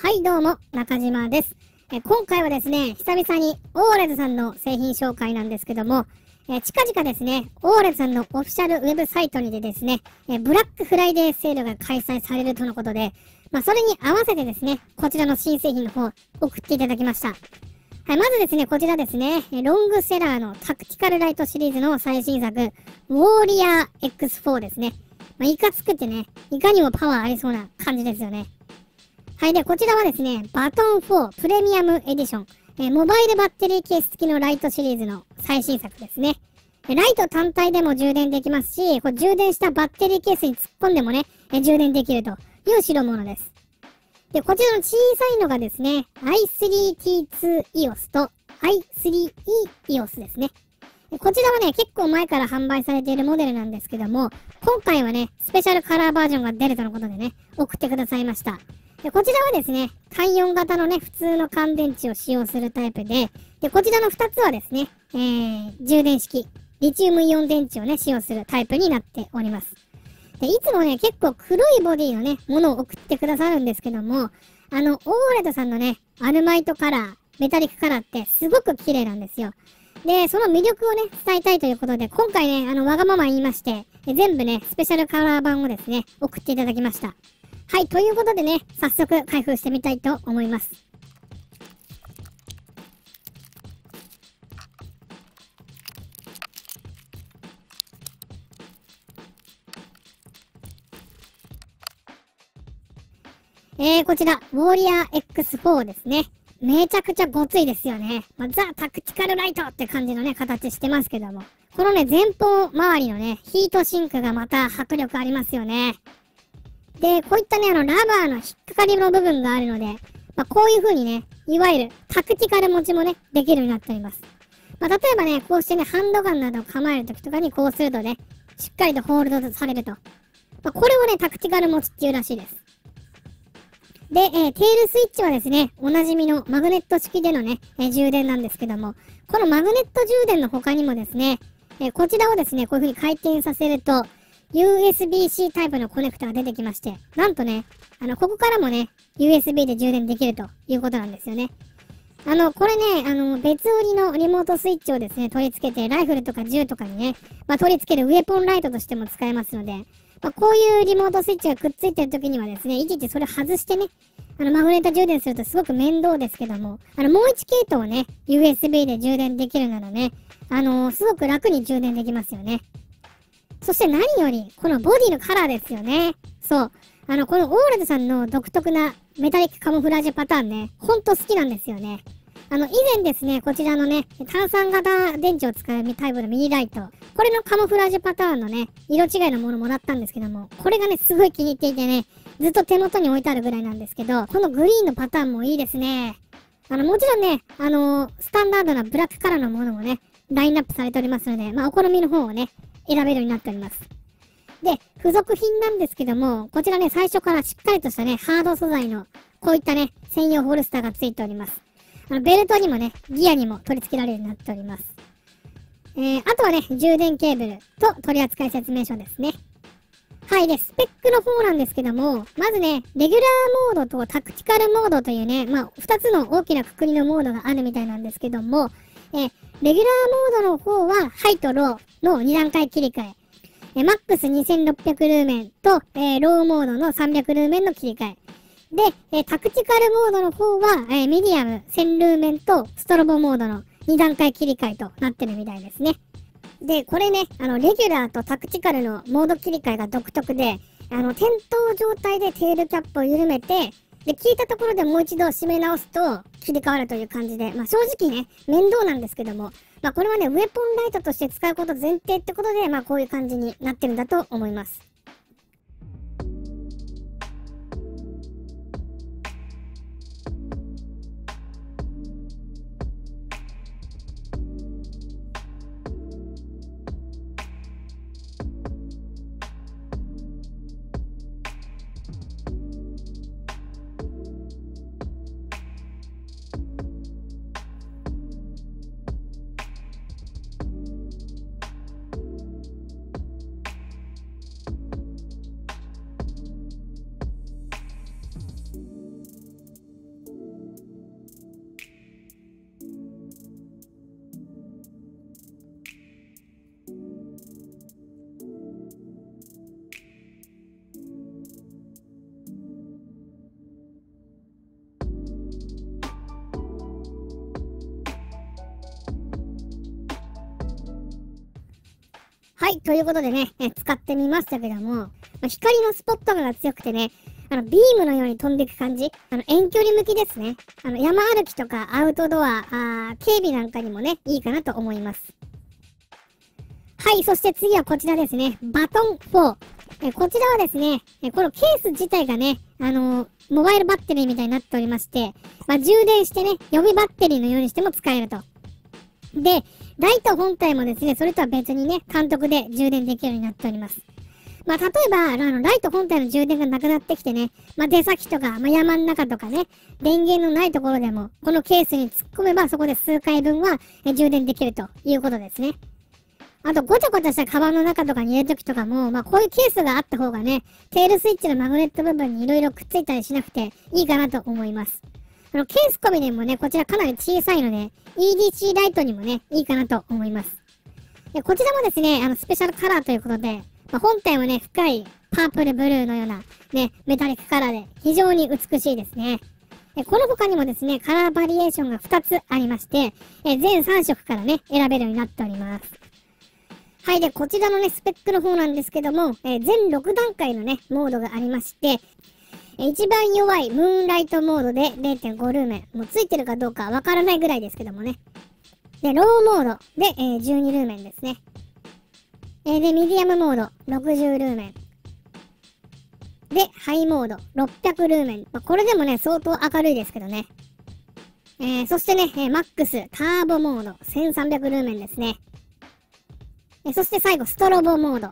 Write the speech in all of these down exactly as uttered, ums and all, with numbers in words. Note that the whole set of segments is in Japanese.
はいどうも、中島です。え今回はですね、久々にオーレズさんの製品紹介なんですけども、え近々ですね、オーレズさんのオフィシャルウェブサイトにでですね、えブラックフライデーセールが開催されるとのことで、まあそれに合わせてですね、こちらの新製品の方、送っていただきました。はい、まずですね、こちらですね、ロングセラーのタクティカルライトシリーズの最新作、ウォーリアー エックスフォー ですね。まあ、いかつくてね、いかにもパワーありそうな感じですよね。はい。で、こちらはですね、バトンフォープレミアムエディション、えー、モバイルバッテリーケース付きのライトシリーズの最新作ですね。ライト単体でも充電できますし、これ充電したバッテリーケースに突っ込んでもね、えー、充電できるという代物です。で、こちらの小さいのがですね、アイスリーティーツーイオス と アイスリーイーイオス ですね。こちらはね、結構前から販売されているモデルなんですけども、今回はね、スペシャルカラーバージョンが出るとのことでね、送ってくださいました。で、こちらはですね、単よん型のね、普通の乾電池を使用するタイプで、で、こちらのふたつはですね、えー、充電式、リチウムイオン電池をね、使用するタイプになっております。で、いつもね、結構黒いボディのね、ものを送ってくださるんですけども、あの、オーレドさんのね、アルマイトカラー、メタリックカラーってすごく綺麗なんですよ。で、その魅力をね、伝えたいということで、今回ね、あの、わがまま言いまして、全部ね、スペシャルカラー版をですね、送っていただきました。はい、ということでね、早速開封してみたいと思います。えー、こちら、ウォーリアー エックスフォー ですね。めちゃくちゃごついですよね。まあ、ザ・タクティカルライトって感じのね、形してますけども。このね、前方周りのね、ヒートシンクがまた迫力ありますよね。で、こういったね、あの、ラバーの引っかかりの部分があるので、まあ、こういう風にね、いわゆるタクティカル持ちもね、できるようになっております。まあ、例えばね、こうしてね、ハンドガンなどを構えるときとかにこうするとね、しっかりとホールドされると。まあ、これをね、タクティカル持ちっていうらしいです。で、えー、テールスイッチはですね、おなじみのマグネット式でのね、えー、充電なんですけども、このマグネット充電の他にもですね、えー、こちらをですね、こういう風に回転させると、ユーエスビー-C タイプのコネクタが出てきまして、なんとね、あの、ここからもね、ユーエスビー で充電できるということなんですよね。あの、これね、あの、別売りのリモートスイッチをですね、取り付けて、ライフルとか銃とかにね、まあ、取り付けるウェポンライトとしても使えますので、まあ、こういうリモートスイッチがくっついてる時にはですね、いちいちそれ外してね、あの、マグネット充電するとすごく面倒ですけども、あの、もういち系統をね、ユーエスビー で充電できるならね、あのー、すごく楽に充電できますよね。そして何より、このボディのカラーですよね。そう。あの、このオーレドさんの独特なメタリックカモフラージュパターンね、ほんと好きなんですよね。あの、以前ですね、こちらのね、単三型電池を使うタイプのミニライト。これのカモフラージュパターンのね、色違いのものもらったんですけども、これがね、すごい気に入っていてね、ずっと手元に置いてあるぐらいなんですけど、このグリーンのパターンもいいですね。あの、もちろんね、あのー、スタンダードなブラックカラーのものもね、ラインナップされておりますので、まあ、お好みの方をね、選べるようになっております。で、付属品なんですけども、こちらね、最初からしっかりとしたね、ハード素材の、こういったね、専用ホルスターが付いております。あの、ベルトにもね、ギアにも取り付けられるようになっております。えー、あとはね、充電ケーブルと取扱説明書ですね。はい。で、スペックの方なんですけども、まずね、レギュラーモードとタクティカルモードというね、まあ、二つの大きなくくりのモードがあるみたいなんですけども、えー、レギュラーモードの方は、ハイとローのに段階切り替え。えー、マックスにせんろっぴゃくルーメンと、えー、ローモードのさんびゃくルーメンの切り替え。で、えー、タクティカルモードの方は、えー、ミディアムせんルーメンとストロボモードのに段階切り替えとなってるみたいですね。で、これね、あの、レギュラーとタクティカルのモード切り替えが独特で、あの、点灯状態でテールキャップを緩めて、で、効いたところでもう一度締め直すと切り替わるという感じで、まあ正直ね、面倒なんですけども、まあこれはね、ウェポンライトとして使うこと前提ってことで、まあこういう感じになってるんだと思います。 はい、ということでね、え使ってみましたけども、まあ、光のスポットが強くてね、あの、ビームのように飛んでいく感じ。あの、遠距離向きですね。あの、山歩きとかアウトドア、あ警備なんかにもね、いいかなと思います。はい、そして次はこちらですね。バトンフォー。えこちらはですね、えこのケース自体がね、あのー、モバイルバッテリーみたいになっておりまして、まあ、充電してね、予備バッテリーのようにしても使えると。で、ライト本体もですね、それとは別にね、監督で充電できるようになっております。まあ、例えば、あの、ライト本体の充電がなくなってきてね、まあ、出先とか、まあ、山の中とかね、電源のないところでも、このケースに突っ込めば、そこで数回分は充電できるということですね。あと、ごちゃごちゃしたカバンの中とかに入れるときとかも、まあ、こういうケースがあった方がね、テールスイッチのマグネット部分にいろいろくっついたりしなくていいかなと思います。あの、ケース込みでもね、こちらかなり小さいので、イーディーシー ライトにもね、いいかなと思います。で、こちらもですね、あの、スペシャルカラーということで、まあ、本体はね、深いパープルブルーのような、ね、メタリックカラーで、非常に美しいですね。えこの他にもですね、カラーバリエーションがふたつありまして、え全さん色からね、選べるようになっております。はい。で、こちらのね、スペックの方なんですけども、えー、全ろく段階のね、モードがありまして、えー、一番弱いムーンライトモードで れいてんご ルーメン。もうついてるかどうかわからないぐらいですけどもね。で、ローモードで、えー、じゅうにルーメンですね。えー、で、ミディアムモードろくじゅうルーメン。で、ハイモードろっぴゃくルーメン。まあ、これでもね、相当明るいですけどね。えー、そしてね、えー、マックスターボモードせんさんびゃくルーメンですね。えそして最後、ストロボモード。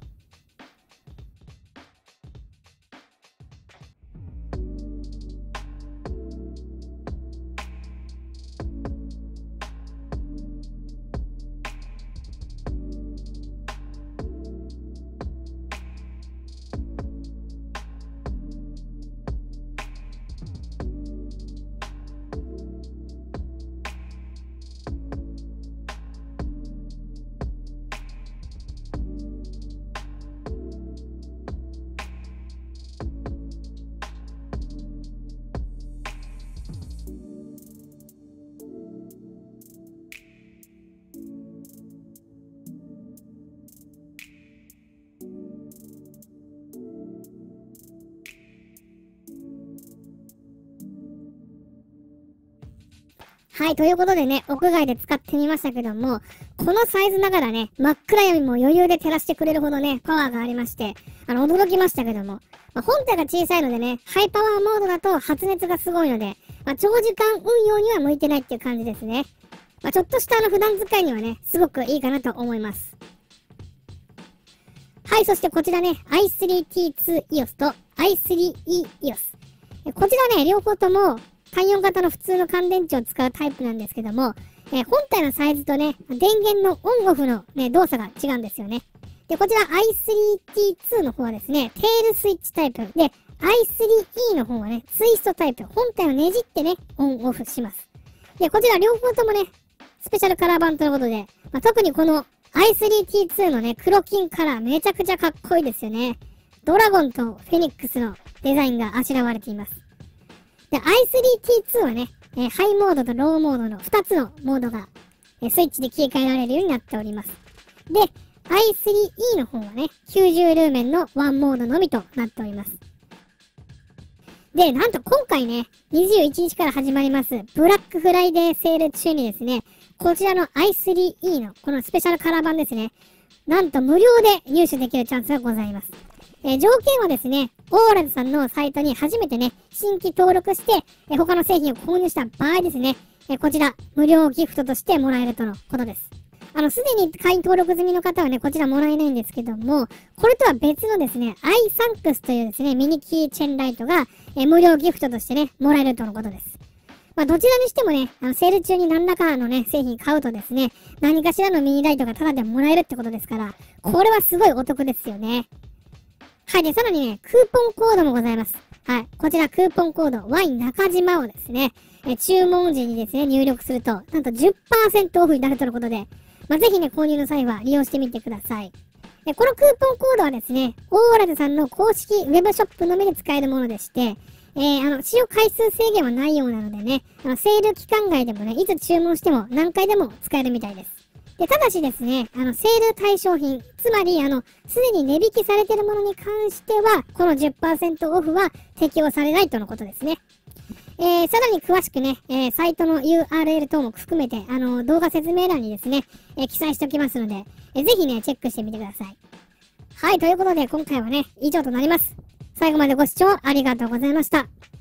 はい、ということでね、屋外で使ってみましたけども、このサイズながらね、真っ暗闇も余裕で照らしてくれるほどね、パワーがありまして、あの、驚きましたけども、まあ、本体が小さいのでね、ハイパワーモードだと発熱がすごいので、まあ、長時間運用には向いてないっていう感じですね。まあ、ちょっとしたあの普段使いにはね、すごくいいかなと思います。はい、そしてこちらね、アイスリーティーツーイオス と アイスリーイーイオス。こちらね、両方とも、単よん型の普通の乾電池を使うタイプなんですけども、えー、本体のサイズとね、電源のオンオフのね、動作が違うんですよね。で、こちら アイスリーティーツー の方はですね、テールスイッチタイプ。で、アイスリーイー の方はね、ツイストタイプ。本体をねじってね、オンオフします。で、こちら両方ともね、スペシャルカラー版ということで、まあ、特にこの アイスリーティーツー のね、黒金カラーめちゃくちゃかっこいいですよね。ドラゴンとフェニックスのデザインがあしらわれています。で、アイスリーティーツー はね、えー、ハイモードとローモードのふたつのモードが、えー、スイッチで切り替えられるようになっております。で、アイスリーイー の方はね、きゅうじゅうルーメンのワンモードのみとなっております。で、なんと今回ね、にじゅういちにちから始まります、ブラックフライデーセール中にですね、こちらの アイスリーイー のこのスペシャルカラー版ですね、なんと無料で入手できるチャンスがございます。えー、条件はですね、オーラズさんのサイトに初めてね、新規登録して、えー、他の製品を購入した場合ですね、えー、こちら、無料ギフトとしてもらえるとのことです。あの、すでに会員登録済みの方はね、こちらもらえないんですけども、これとは別のですね、アイサンクスというですね、ミニキーチェンライトが、えー、無料ギフトとしてね、もらえるとのことです。まあ、どちらにしてもね、あの、セール中に何らかのね、製品買うとですね、何かしらのミニライトがタダでもらえるってことですから、これはすごいお得ですよね。はい。で、さらにね、クーポンコードもございます。はい。こちら、クーポンコード、ワイン中島をですね、え注文時にですね、入力すると、なんと じゅっパーセント オフになるとのことで、まあ、ぜひね、購入の際は利用してみてください。で、このクーポンコードはですね、オーラズさんの公式ウェブショップのみで使えるものでして、えー、あの、使用回数制限はないようなのでね、あの、セール期間外でもね、いつ注文しても何回でも使えるみたいです。 で、ただしですね、あの、セール対象品、つまり、あの、すでに値引きされているものに関しては、この じゅっパーセント オフは適用されないとのことですね。えー、さらに詳しくね、えー、サイトの ユーアールエル 等も含めて、あの、動画説明欄にですね、えー、記載しておきますので、えー、ぜひね、チェックしてみてください。はい、ということで、今回はね、以上となります。最後までご視聴ありがとうございました。